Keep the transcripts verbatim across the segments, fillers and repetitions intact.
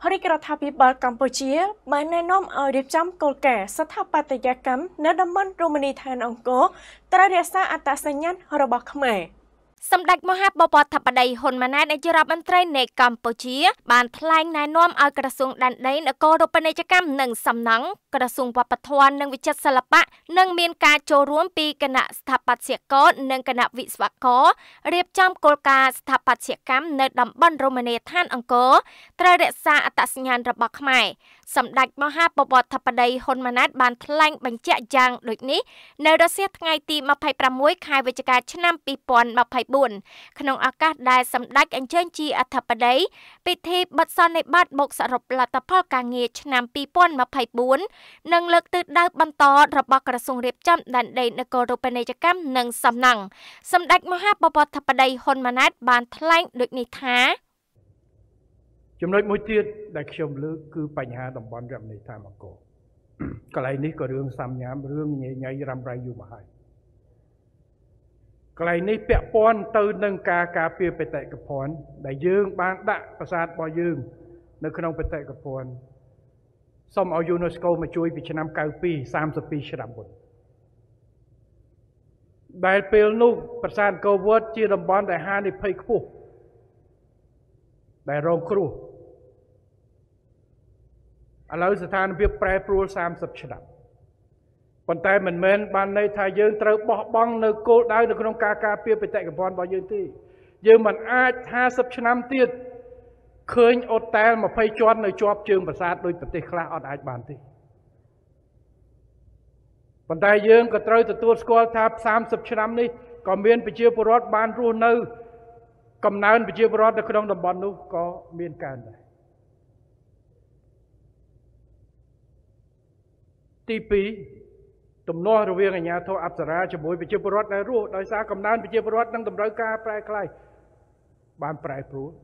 រិករដ្ឋាភិបាលកម្ពុជាបានណែនាំឲ្យរៀបចំគោលការណ៍ស្ថាបត្យកម្មនៅតំបន់រមណីយដ្ឋានអង្គរត្រូវរក្សាអត្តសញ្ញាណរបស់ខ្មែរសម្ដេចមហាបពិធិបតីហ៊ុនម៉ាណែតនាយករដ្ឋមន្ត្រីនៃកម្ពុជាបានថ្លែងណែនាំឲ្យក្រសួងដែនដីនគររូបនីយកម្មនិងសំណង់ក្រសួងវប្បធម៌និងវិចិត្រសិល្បៈនិងមានការចូលរួមពីគណៈស្ថាបត្យករនិងគណៈវិស្វកររៀបចំគោលការណ៍ស្ថាបត្យកម្មនៅតំបន់រមណីយដ្ឋានអង្គរត្រូវរក្សាអត្តសញ្ញាណរបស់ខ្មែរសម្ដេចមហាបពិធិបតីហ៊ុនម៉ាណែតបានថ្លែងបញ្ជាក់យ៉ាងដូចនេះនៅរសៀលថ្ងៃទីម្ភៃប្រាំមួយខែវិច្ឆិកាឆ្នាំពីរពាន់ម្ភៃបួនក្នុងឱកាសដែលសម្ដេចអញ្ជើញជាអធិបតីពិធីបិទសន្និបាតបូកសរុបលទ្ធផលការងារឆ្នាំពីរពាន់ម្ភៃបួននិងលើកទិសដៅបន្តរបស់ក្រសួងរៀបចំដែនដីនគររូបនីយកម្មនិងសំណង់សម្ដេចមហាបពិធិបតីហ៊ុនម៉ាណែតបានថ្លែងដូចនេះថាចំណុចមួយទៀតដែលខ្ញុំលើកគឺបញ្ហាតំបន់រមណីយដ្ឋានអង្គរកន្លែងនេះក៏រឿងសាំញ៉ាំរឿងញ៉ៃញ៉ៃរ៉ាំរ៉ៃយូរមកហើយកន្លែងនេះពាក់ព័ន្ធទៅនឹងការការពារបេតិកភណ្ឌដែលយើងបានដាក់ប្រាសាទរបស់យើងនៅក្នុងបេតិកភណ្ឌសូមឲ្យ UNESCO មកជួយពីឆ្នាំ九mươi hai សាមសិបពីរឆ្នាំមុនដែលពេលនោះប្រាសាទអង្គរវត្តជាតំបន់ដែលហានិភ័យខ្ពស់ដែលរងគ្រោះឥឡូវស្ថានភាពប្រែប្រួលសាមសិបឆ្នាំប៉ុន្តែមិនមែនបានន័យថាយើងត្រូវបោះបង់នៅគោលដៅនៅក្នុងការការពារបេតិកភណ្ឌរបស់យើងទេយើងមិនអាចហាសិបឆ្នាំទៀតឃើញអូតែលម្ភៃជាន់នៅជាប់ជើងប្រាសាទដោយប្រទេសខ្លះអត់អាចបានទេប៉ុន្តែយើងក៏ត្រូវទទួលស្គាល់ថាសាមសិបឆ្នាំនេះក៏មានប្រជាពលរដ្ឋបានរស់នៅកំណើនប្រជាពលរដ្ឋនៅក្នុងតំបន់នោះក៏មានកើនដែរទីពីរទំនាស់រវាងអាជ្ញាធរអប្សរាជាមួយប្រជាពលរដ្ឋដែលរស់ដោយសារកំណើនប្រជាពលរដ្ឋនិងតម្រូវការប្រែក្លាយបានប្រែប្រួល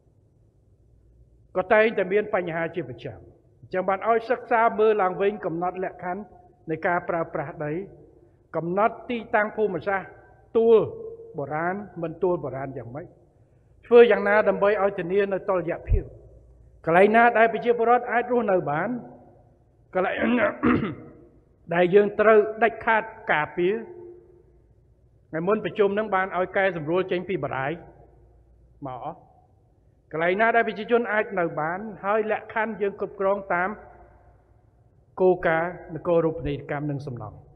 ក៏តែងតែមានបញ្ហាជាប្រចាំអញ្ចឹងបានឲ្យសិក្សាមើលឡើងវិញកំណត់លក្ខខណ្ឌនៃការប្រើប្រាស់ដីកំណត់ទីតាំងភូមិសាស្ត្រទួលបុរាណមិនទួលបុរាណយ៉ាងម៉េចធ្វើយ៉ាងណាដើម្បីឲ្យធានានៅតុល្យភាពកន្លែងណាដែលប្រជាពលរដ្ឋអាចរស់នៅបានកន្លែងដែលយើងត្រូវដាច់ខាតការពារថ្ងៃមុនប្រជុំនឹងបានឲ្យកែសម្រួលចេញពីបរាយមកអស់កន្លែងណាដែលប្រជាជនអាចនៅបានហើយលក្ខខណ្ឌយើងគ្រប់គ្រងតាមគោលការណ៍នគររូបនីយកម្មនិងសំណង់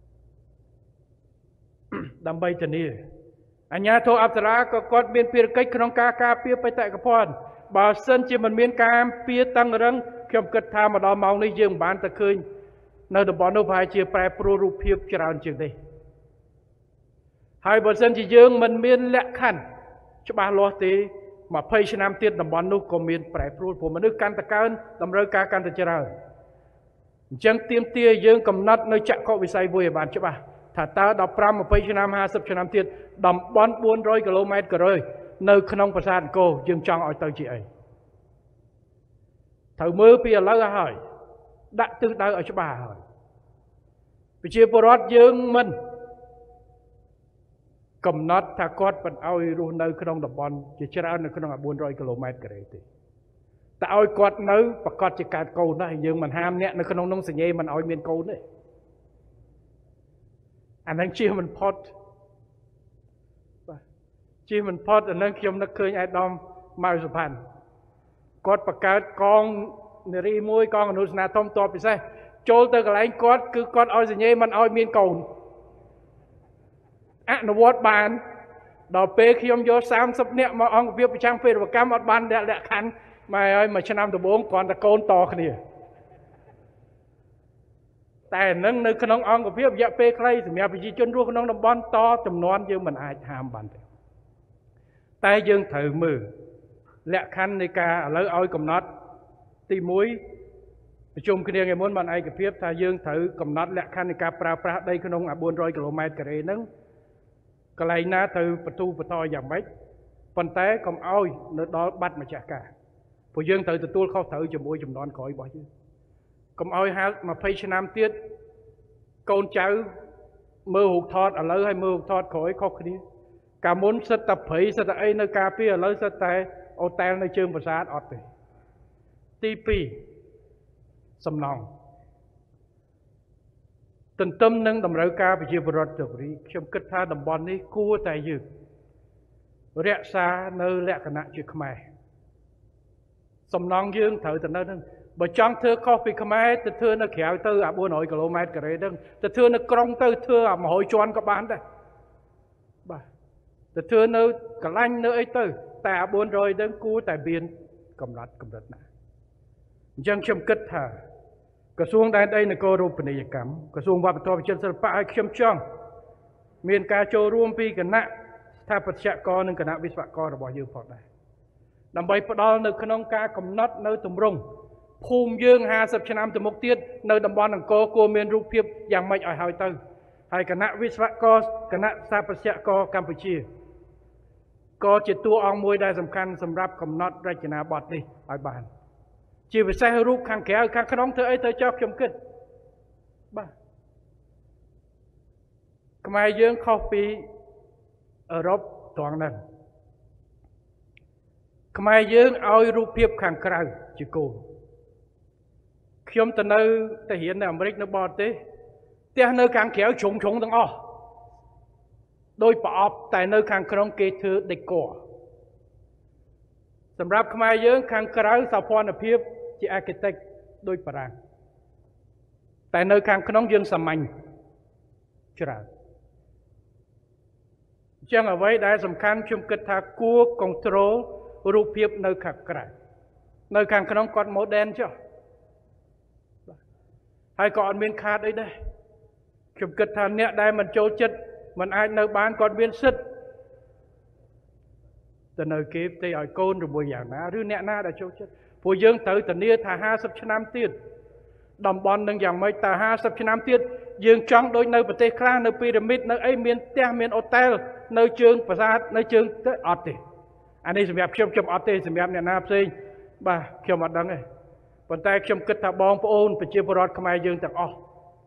ដើម្បីធានាអាជ្ញាធរអប្សរាក៏គាត់មានភារកិច្ចក្នុងការការពារបេតិកភណ្ឌបើសិនជាមិនមានការពារតឹងរឹងខ្ញុំគិតថាមកដល់ម៉ោងនេះយើងមិនបានទៅឃើញនៅតំបន់នោះប្រហែលជាប្រែប្រួលរូបភាពច្រើនជាងនេះហើយបើសិនជាយើងមិនមានលក្ខខណ្ឌច្បាស់លាស់ទេម្ភៃឆ្នាំទៀតតំបន់នោះក៏មានប្រែប្រួលព្រោះមនុស្សកាន់តែកើនតម្រូវការកាន់តែច្រើនអញ្ចឹងទាមទារយើងកំណត់នៅចក្ខុវិស័យមួយឲ្យបានច្បាស់ថាតើដប់ប្រាំ ម្ភៃឆ្នាំហាសិបឆ្នាំទៀតតំបន់បួនរយគីឡូម៉ែត្រការ៉េនៅក្នុងប្រាសាទអង្គរយើងចង់ឲ្យទៅជាអីត្រូវមើលពីឥឡូវហើយដាក់ទិសដៅឲ្យច្បាស់ហើយប្រជាពលរដ្ឋយើងមិនកំណត់ថាគាត់មិនឲ្យរស់នៅក្នុងតំបន់ជាច្រើននៅក្នុងបួនរយគីឡូម៉ែត្រការ៉េទេតែឲ្យគាត់នៅប្រកាសជាកើតកូនដែរយើងមិនហាមអ្នកនៅក្នុងនោះសញ្ញេមិនឲ្យមានកូនទេអានឹងជាមិនផុតបាទជាមិនផុតអានឹងខ្ញុំនឹកឃើញអាយដាមម៉ៅសុផាន់គាត់បង្កើតកងនារីមួយកងអនុស្នាធំតបពិសេសចូលទៅកន្លែងគាត់គឺគាត់ឲ្យសញ្ញេមិនឲ្យមានកូនអនុវត្តបានដល់ពេលខ្ញុំយកសាមសិបនាក់មកអង្គភាពប្រចាំពេទ្យកម្មអត់បានលក្ខខណ្ឌមកឲ្យមួយឆ្នាំដំបូងគ្រាន់តែកូនតគ្នាតែនឹងនៅក្នុងអង្គភាពរយៈពេលខ្លីសម្រាប់ប្រជាជនរស់ក្នុងតំបន់តចំនួនយើងមិនអាចហាមបានទេតែយើងត្រូវមើលលក្ខខណ្ឌនៃការឥឡូវឲ្យកំណត់ទីមួយប្រជុំគ្នាថ្ងៃមុនបានឯកភាពថាយើងត្រូវកំណត់លក្ខខណ្ឌនៃការប្រើប្រាស់ដីក្នុងបួនរយគីឡូម៉ែត្រការ៉េហ្នឹងកន្លែងណាត្រូវបន្ទូបន្តយ៉ាងម៉េចប៉ុន្តែកុំឲ្យនៅដល់បាត់ម្ចាស់ការព្រោះយើងត្រូវទទួលខុសត្រូវជាមួយចំនួនក្រោយរបស់យើងកុំឲ្យហាលម្ភៃឆ្នាំទៀតកូនចៅមើលរូបថតឥឡូវហើយមើលរូបថតក្រោយខុសគ្នាកាលមុនសិតតែព្រៃសិតតែអីនៅការពារឥឡូវសិតតែអូតែលនៅជើងប្រាសាទអត់ទេទីពីរសំណងទន្ទឹមនឹងតម្រូវការប្រជាពលរដ្ឋទៅរីខ្ញុំគិតថាតំបន់នេះគួរតែយើងរក្សានៅលក្ខណៈជាខ្មែរសំណងយើងត្រូវទៅនៅនឹងបើចង់ធ្វើខុសពីខ្មែរទៅធ្វើនៅក្រៅទៅអាbốn mươiគីឡូម៉ែត្រការ៉េហ្នឹងទៅធ្វើនៅក្រុងទៅធ្វើអាone hundredជាន់ក៏បានដែរបាទទៅធ្វើនៅកន្លែងនៅអីទៅតែអាbốn mươiហ្នឹងគួរតែមានកម្រិតកម្រិតណាអញ្ចឹងខ្ញុំគិតថាក្រសួងដែនដីនគររូបនីយកម្មក្រសួងវប្បធម៌វិចិត្រសិល្បៈឲ្យខ្ញុំចង់មានការចូលរួមពីគណៈស្ថាបត្យករនិងគណៈវិស្វកររបស់យើងផងដែរដើម្បីផ្ដល់នៅក្នុងការកំណត់នៅទម្រង់ភូមិយើងห้าสิบឆ្នាំទៅមុខទៀតនៅតំបន់អង្គរគួរមានរូបភាពយ៉ាងម៉េចឲ្យហើយទៅហើយគណៈវិស្វករគណៈស្ថាបត្យករកម្ពុជាក៏ជាតួអង្គមួយដែលសំខាន់សម្រាប់កំណត់រចនាបថនេះឲ្យបានជាពិសេសរូបខាងក្រៅខាងក្នុងធ្វើអីទៅចោលខ្ញុំគិតបាទខ្មែរយើងខុសពីអឺរ៉ុបត្រង់ហ្នឹងខ្មែរយើងឲ្យរូបភាពខាងក្រៅជាគោលខ្ញុំទៅនៅទៅរៀននៅអាមេរិកនៅបរទេសផ្ទះនៅខាងក្រៅជ្រុងជ្រុងទាំងអស់ដោយប្រអប់តែនៅខាងក្នុងគេធ្វើដេក័រសម្រាប់ខ្មែរយើងខាងក្រៅសោភ័ណភាពជា architect ដោយបារាំងតែនៅខាងក្នុងយើងសាមញ្ញច្រើនអញ្ចឹងអ្វីដែលសំខាន់ខ្ញុំគិតថាគួរ control រូបភាពនៅខាងក្រៅនៅខាងក្នុងគាត់ modern ចុះហើយក៏អត់មានខាតអីដែរខ្ញុំគិតថាអ្នកដែលមិនចូលចិត្តមិនអាចនៅបានគាត់មានសិទ្ធិទៅនៅគេផ្ទៃឲ្យកូនជាមួយយ៉ាងណាឬអ្នកណាដែលចូលចិត្តព្រោះយើងត្រូវធានាថាห้าสิบឆ្នាំទៀតតំបន់នឹងយ៉ាងម៉េចតើห้าสิบឆ្នាំទៀតយើងចង់ដូចនៅប្រទេសខ្លះនៅពីរ៉ាមីតនៅអីមានផ្ទះមានអូតែលនៅជើងប្រាសាទនៅជើងទៅអត់ទេអានេះសម្រាប់ខ្ញុំខ្ញុំអត់ទេសម្រាប់អ្នកណាផ្សេងបាទខ្ញុំអត់ដឹងទេប៉ុន្តែខ្ញុំគិតថាបងប្អូនប្រជាពលរដ្ឋខ្មែរយើងទាំងអស់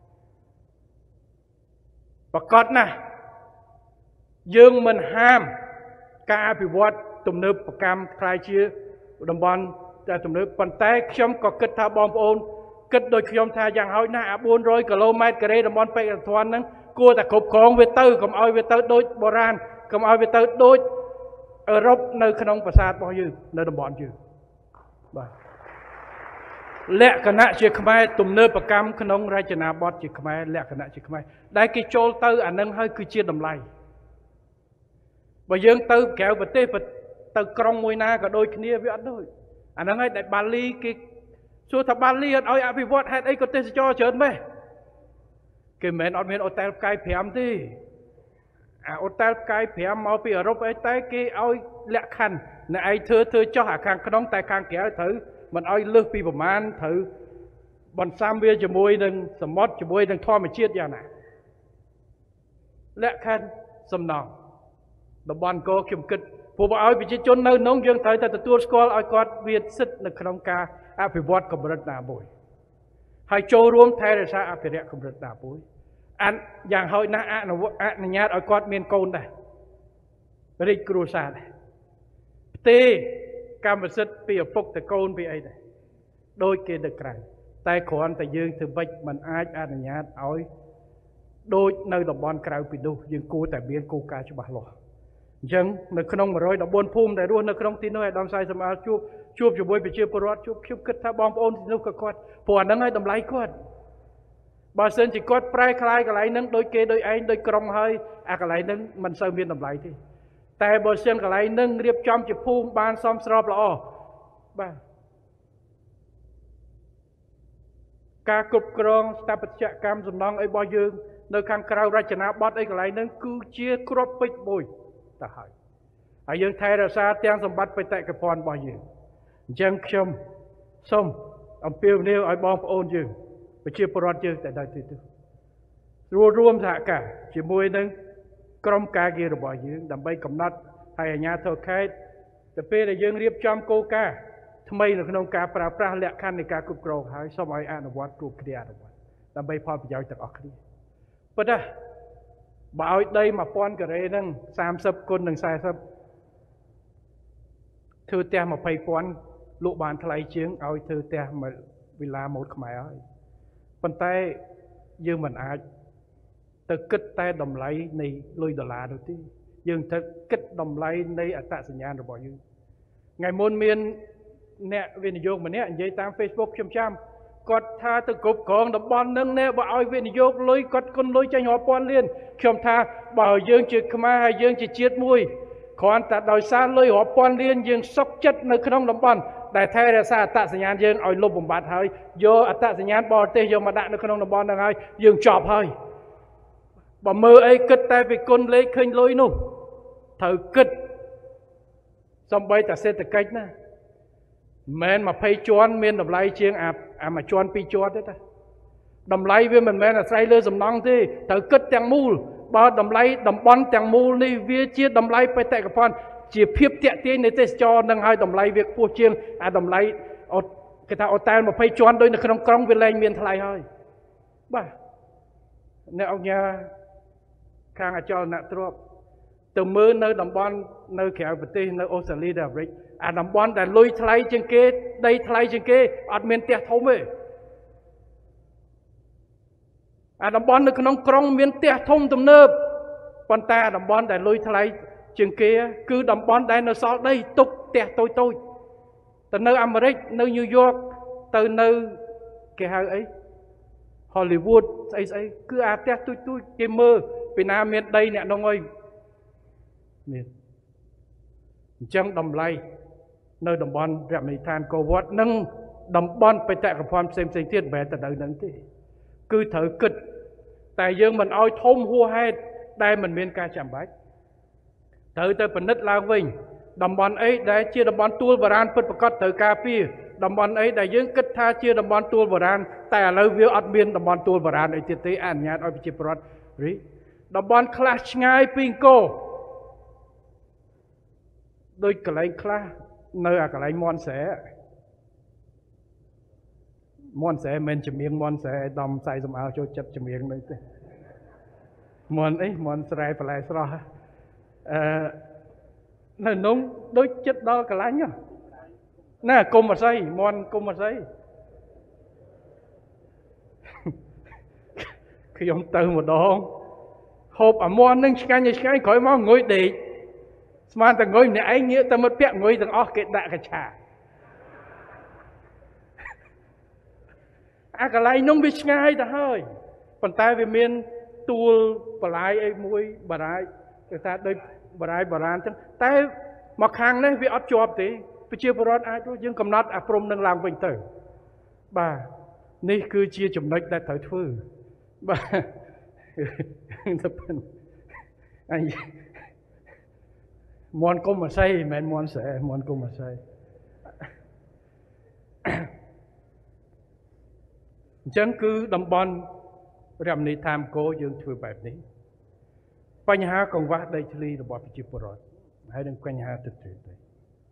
ប្រកាសណាស់យើងមិនហាមការអភិវឌ្ឍទំនើបកម្មខ្លាយជាតំបន់តែទំនើបប៉ុន្តែខ្ញុំក៏គិតថាបងប្អូនគិតដូចខ្ញុំថាយ៉ាងហោចណាស់អាbốn mươiគីឡូម៉ែត្រការ៉េតំបន់បេក្ខធនហ្នឹងគួរតែគ្រប់គ្រងវាទៅកុំឲ្យវាទៅដូចបុរាណកុំឲ្យវាទៅដូចអឺរ៉ុបនៅក្នុងប្រាសាទរបស់យើងនៅតំបន់យើងបាទលក្ខណៈជាខ្មែរទំនើបកម្មក្នុងរចនាបថជាខ្មែរលក្ខណៈជាខ្មែរដែលគេចូលទៅអានឹងហើយគឺជាតម្លៃបើយើងទៅក្រៅប្រទេសទៅក្រុងមួយណាក៏ដូចគ្នាវាអត់ដូចអាហ្នឹងហើយដែលបាលីគេសួរថាបាលីអត់ឲ្យអភិវឌ្ឍហេតុអីក៏ទេសចរច្រើនម៉េះគេមិនមែនអត់មានអូតែលផ្កាយប្រាំទេអាអូតែលផ្កាយប្រាំមកពីអឺរ៉ុបអីតែគេឲ្យលក្ខខណ្ឌអ្នកឯងធ្វើធ្វើចោះអាខាងក្នុងតែខាងក្រៅត្រូវមិនឲ្យលើសពីប្រមាណត្រូវបន្សាំវាជាមួយនឹងសមុទ្រជាមួយនឹងធម្មជាតិយ៉ាងណាលក្ខខណ្ឌសំណងតំបន់កោខ្ញុំគិតព្រោះបើឲ្យប្រជាជននៅក្នុងយើងត្រូវតែទទួលស្គាល់ឲ្យគាត់មានសិទ្ធិនៅក្នុងការអភិវឌ្ឍកម្រិតណាមួយហើយចូលរួមថែរក្សាអភិរក្សកម្រិតណាមួយអានយ៉ាងហោចណាស់អនុអនុញ្ញាតឲ្យគាត់មានកូនដែររីកគ្រួសារដែរផ្ទេកម្មសិទ្ធិពីឪពុកទៅកូនពីអីដែរដូចគេនៅក្រៅតែគ្រាន់តែយើងធ្វើម៉េចមិនអាចអនុញ្ញាតឲ្យដូចនៅតំបន់ក្រៅពីនោះយើងគួរតែមានគោលការណ៍ច្បាស់លាស់អញ្ចឹងនៅក្នុងone hundred fourteenភូមិដែលរស់នៅក្នុងទីនោះឯកឧត្តមសាយសម្អាលជួបជួបជាមួយប្រជាពលរដ្ឋជួបខ្ញុំគិតថាបងប្អូនទីនោះក៏គាត់ព្រោះអាហ្នឹងឲ្យតម្លៃគាត់បើសិនជាគាត់ប្រែคล้ายកន្លែងហ្នឹងដូចគេដូចឯងដូចក្រុងហើយអាកន្លែងហ្នឹងមិនសូវមានតម្លៃទេតែបើសិនកន្លែងហ្នឹងរៀបចំជាភូមិបានសមស្របល្អបាទការគ្រប់គ្រងស្ថាបត្យកម្មសំណង់អីរបស់យើងនៅខាងក្រៅរចនាបថអីកន្លែងហ្នឹងគឺជាគ្រាប់ពេជ្រមួយទៅហើយហើយយើងថែរក្សាទាំងសម្បត្តិបេតិកភណ្ឌរបស់យើងអញ្ចឹងខ្ញុំសូមអំពាវនាវឲ្យបងប្អូនយើងប្រជាពលរដ្ឋយើងតែដល់ទីនោះរួមរួមសហការជាមួយនឹងក្រុមការងាររបស់យើងដើម្បីកំណត់ហើយអាជ្ញាធរខេត្តទៅពេលដែលយើងរៀបចំគោលការណ៍ថ្មីនៅក្នុងការប្រើប្រាស់លក្ខខណ្ឌនៃការគ្រប់គ្រងហើយសូមឲ្យអនុវត្តគ្រប់គ្នាអនុវត្តដើម្បីផលប្រយោជន៍ទាំងអស់គ្នាប៉ុន្តែបើឲ្យដីone thousandការ៉េហ្នឹងthirtyគុណនឹងfortyធ្វើផ្ទះtwenty thousand លក់បានថ្លៃជាងឲ្យធ្វើផ្ទះមួយវិឡាម៉ូតខ្មែរហើយប៉ុន្តែយើងមិនអាចទៅគិតតែតម្លៃនៃលុយដុល្លារនោះទេយើងត្រូវគិតតម្លៃនៃអត្តសញ្ញាណរបស់យើងថ្ងៃមុនមានអ្នកវិនិយោគម្នាក់និយាយតាម Facebook ខ្ញុំចាំគាត់ថាទៅគ្រប់គ្រងតំបន់នឹងណែបើឲ្យវិនិយោគលុយគាត់គុណលុយចេញរាប់ពាន់លានខ្ញុំថាបើយើងជាខ្មែរហើយយើងជាជាតិមួយគ្រាន់តែដោយសារលុយរាប់ពាន់លានយើងសុខចិត្តនៅក្នុងតំបន់ដែលថែរក្សាអត្តសញ្ញាណយើងឲ្យលុបបំបាត់ហើយយកអត្តសញ្ញាណបរទេសយកមកដាក់នៅក្នុងតំបន់ហ្នឹងហើយយើងចប់ហើយបើមើលអីគិតតែពីគុណលេខឃើញលុយនោះត្រូវគិតសំបីតែសេដ្ឋកិច្ចណាមិនមែនยี่สิบជាន់មានតម្លៃជាងអាអាមួយជាន់ពីរជាន់ទេតាតម្លៃវាមិនមែនអាស្រ័យលើសំណង់ទេត្រូវគិតទាំងមូលបើតម្លៃតំបន់ទាំងមូលនេះវាជាតម្លៃបេតិកភណ្ឌជាភាពតាក់ទាញនៃទេសចរនឹងឲ្យតម្លៃវាខ្ពស់ជាងអាតម្លៃគេថាអូតែលยี่สิบជាន់ដូចនៅក្នុងក្រុងវាលែងមានថ្លៃហើយបាទអ្នកអង្គការខាងអចលនទ្រព្យទៅមើលនៅតំបន់នៅក្រៅប្រទេសនៅអូស្ត្រាលីនិងអាមេរិកអាតំបន់ដែលលុយថ្លៃជាងគេដីថ្លៃជាងគេអត់មានផ្ទះធំទេអាតំបន់នៅក្នុងក្រុងមានផ្ទះធំទំនើបប៉ុន្តែអាតំបន់ដែលលុយថ្លៃជាងគេគឺតំបន់ដែលនៅសល់ដីទុកផ្ទះតូចតូចទៅនៅអាមេរិកនៅញូវយ៉កទៅនៅគេហៅអី Hollywood ស្អីស្អីគឺអាផ្ទះទូចទូចគេមើលពីណាមានដីអ្នកនងអើយមានអញ្ចឹងតម្លៃនៅតំបន់រមណីយដ្ឋានកោវត្តនិងតំបន់បេតិកភណ្ឌផ្សេងផ្សេងទៀតមិនមែនទៅនឹងទេគឺត្រូវគិតតែយើងមិនឲ្យធំហួសហេតុដែលមិនមានការចាំបាច់ត្រូវទៅពិនិត្យឡើងវិញតំបន់អីដែលជាតំបន់ទួលបុរាណពិតប្រាកដត្រូវការពារតំបន់អីដែលយើងគិតថាជាតំបន់ទួលបុរាណតែឥឡូវវាអត់មានតំបន់ទួលបុរាណអីទៀតទេអនុញ្ញាតឲ្យប្រជាពលរដ្ឋរីតំបន់ខ្លះឆ្ងាយពីអង្គរដូចកន្លែងខ្លះនៅអាកន្លែងមន់ស្រែមន់ស្រែមិនចម្រៀងមន់ស្រែដំខ្សែសំអើចូលចិត្តចម្រៀងនោះទេមន់អីមន់ស្រែបន្លែស្រស់អឺនៅនោះដូចចិត្តដល់កន្លែងណាគុំអស័យមន់គុំអស័យខ្ញុំទៅម្ដងហូបអាមន់នឹងឆ្ងាញ់ឆ្ងាញ់ក្រោយមកងុយដេកស្មានតែងុយម្នាក់ឯងងាកទៅមិត្តភក្តិងុយទាំងអស់គេដាក់កញ្ឆាអាកន្លែងនោះវាឆ្ងាយទៅហើយប៉ុន្តែវាមានទួលបលាយអីមួយបារាយគេថាដូចបារាយបុរាណចឹងតែមកខាងនេះវាអត់ជាប់ទេប្រជាពលរដ្ឋអាចយើងកំណត់អាព្រំនឹងឡើងវិញទៅបាទនេះគឺជាចំណុចដែលត្រូវធ្វើបាទទៅប៉ុណ្ណឹងអញមន់គុំអស័យមិនមែនមន់ស្រែមន់គុំអស័យអញ្ចឹងគឺតំបន់រមណីយដ្ឋានកោយើងធ្វើបែបនេះបញ្ហាកង្វះដីធ្លីរបស់ប្រជាពលរដ្ឋហើយនឹងបញ្ហាទឹកទៀតដែរ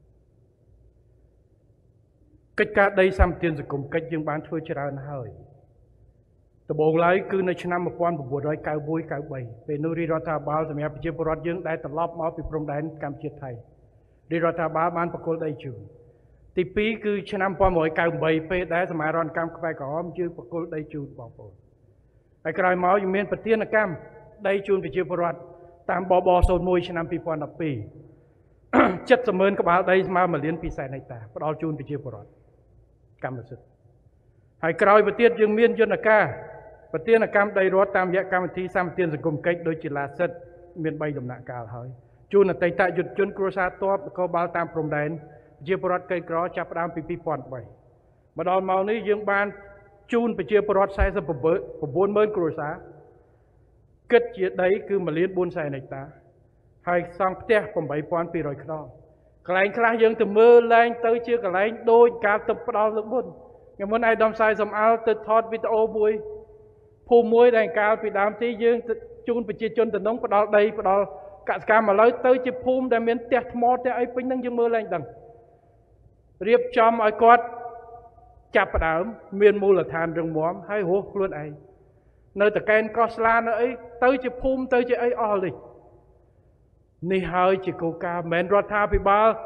កិច្ចការដីសម្បត្តិសង្គមកិច្ចយើងបានធ្វើច្រើនហើយដំបូងឡើយគឺនៅឆ្នាំnineteen ninety-one ninety-threeពេលនោះរាជរដ្ឋាភិបាលសម្រាប់ប្រជាពលរដ្ឋយើងដែលត្រឡប់មកពីព្រំដែនកម្ពុជាថៃរាជរដ្ឋាភិបាលបានបកគលដីជូនទីពីរគឺឆ្នាំnineteen ninety-eightពេលដែលសមារណកម្មក្បែរក្រហមយើងបកគលដីជូនបងប្អូនហើយក្រោយមកយើងមានប្រធានកម្មដីជូនប្រជាពលរដ្ឋតាមបបศูนย์oneឆ្នាំtwenty twelve seventyម៉ឺនក្បាលដីស្មើមួយលានពីរសែនហិកតាផ្ដល់ជូនប្រជាពលរដ្ឋកម្មសិទ្ធិហើយក្រោយទៅទៀតយើងមានយន្តការប្រធានកម្មដីរដ្ឋតាមរយៈកម្មវិធីសម្បត្តិសង្គមកិច្ចដូចជាឡាសិទ្ធមានthreeដំណាក់កាលហើយជូនអតីតយុទ្ធជនគ្រួសារតបនគរបាលតាមព្រំដែនប្រជាពលរដ្ឋក្រីក្រចាប់ផ្ដើមពីtwo thousand threeមកដល់មកនេះយើងបានជូនប្រជាពលរដ្ឋforty-nineម៉ឺនគ្រួសារគិតជាដីគឺoneលានfourសែនហិកតាហើយសង់ផ្ទះeight thousand two hundredខ្នងកន្លែងខ្លះយើងទៅមើលឡើងទៅជាកន្លែងដូចការទៅផ្ដល់លើកមុនខ្ញុំមុនឯកឧត្តមសាយសំអល់ទៅថតវីដេអូមួយភូមិមួយដែលកាលពីដើមទីយើងជូនប្រជាជនតំណងផ្ដល់ដីផ្ដល់កសិកម្មឥឡូវទៅជាភូមិដែលមានផ្ទះថ្មផ្ទះអីពេញហ្នឹងយើងមើលឡើងដឹងរៀបចំឲ្យគាត់ចាប់ផ្ដើមមានមូលដ្ឋានរឹងមាំហើយរស់ខ្លួនឯងនៅតកែនកោះស្លានៅអីទៅជាភូមិទៅជាអីអស់នេះនេះហើយជាគោលការណ៍មិនរដ្ឋាភិបាល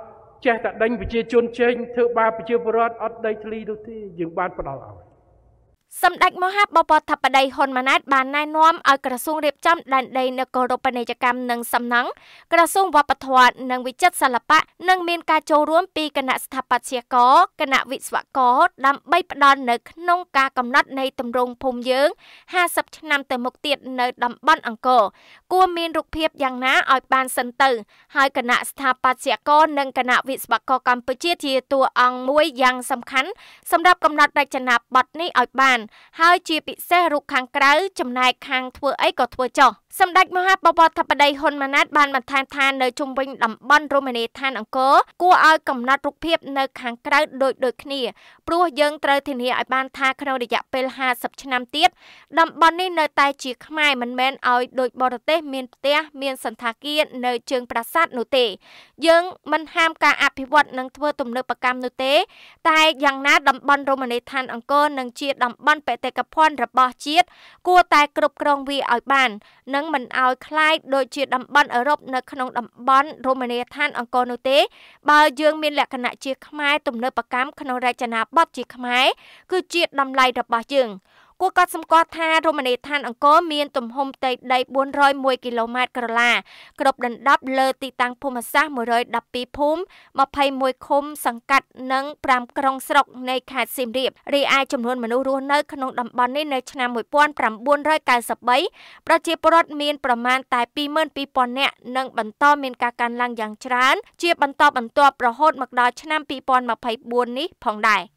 ចេះតែដេញប្រជាជនចេញធ្វើបាបប្រជាពលរដ្ឋអត់ដីធ្លីនោះទេយើងបានផ្ដល់ឲ្យសម្ដេចមហាបពិតធិបតីហ៊ុនម៉ាណែតបានណែនាំឲ្យក្រសួងរៀបចំដែនដីនគររូបនីយកម្មនិងសំណង់ក្រសួងវប្បធម៌និងវិចិត្រសិល្បៈនិងមានការចូលរួមពីគណៈស្ថាបត្យករគណៈវិស្វករដើម្បីផ្ដល់នៅក្នុងការកំណត់នៃទម្រង់ភូមិយើងហាសិបឆ្នាំទៅមុខទៀតនៅតំបន់អង្គរគួរមានរូបភាពយ៉ាងណាឲ្យបានសិនទៅហើយគណៈស្ថាបត្យករនិងគណៈវិស្វករកម្ពុជាជាតួអង្គមួយយ៉ាងសំខាន់សម្រាប់កំណត់រចនាបថនេះឲ្យបានហើយជាពិសេសរូបខាងក្រៅចំណែកខាងធ្វើអីក៏ធ្វើចោះសម្ដេចមហាបពិតធិបតីហ៊ុនម៉ាណែតបានបន្ថែមថានៅជុំវិញតំបន់រមណីយដ្ឋានអង្គរគួរឲ្យកំណត់រូបភាពនៅខាងក្រៅដូចដូចគ្នាព្រោះយើងត្រូវធានាឲ្យបានថាក្នុងរយៈពេលហាសិបឆ្នាំទៀតតំបន់នេះនៅតែជាខ្មែរមិនមែនឲ្យដូចបរទេសមានផ្ទះមានសន្តាគារនៅជើងប្រាសាទនោះទេយើងមិនហាមការអភិវឌ្ឍនិងធ្វើទំនើបកម្មនោះទេតែយ៉ាងណាតំបន់រមណីយដ្ឋានអង្គរនឹងជាតំបន់បេតិកភណ្ឌរបស់ជាតិគួរតែគ្រប់គ្រងវាឲ្យបាននិងមិនឲ្យคล้ายដូចជាតំបន់អឺរ៉ុបនៅក្នុងតំបន់រមណីយដ្ឋានអង្គរនោះទេបើយើងមានលក្ខណៈជាខ្មែរទំនើបកម្មក្នុងរចនាបថជាខ្មែរគឺជាតម្លៃរបស់យើងគួរកត់សម្គាល់ថារមណីយដ្ឋានអង្គរមានទំហំផ្ទៃដីបួនរយមួយគីឡូម៉ែត្រក្រឡាគ្របដណ្ដប់លើទីតាំងភូមិសាស្ត្រមួយរយដប់ពីរភូមិម្ភៃមួយឃុំសង្កាត់និងប្រាំក្រុងស្រុកនៃខេត្តសៀមរាបរីឯចំនួនមនុស្សរស់នៅក្នុងតំបន់នេះនៅឆ្នាំមួយពាន់ប្រាំបួនរយកៅសិបបីប្រជាពលរដ្ឋមានប្រមាណតែពីរម៉ឺនពីរពាន់នាក់និងបន្តមានការកើនឡើងយ៉ាងច្រើនជាបន្តបន្ទាប់រហូតមកដល់ឆ្នាំពីរពាន់ម្ភៃបួននេះផងដែរ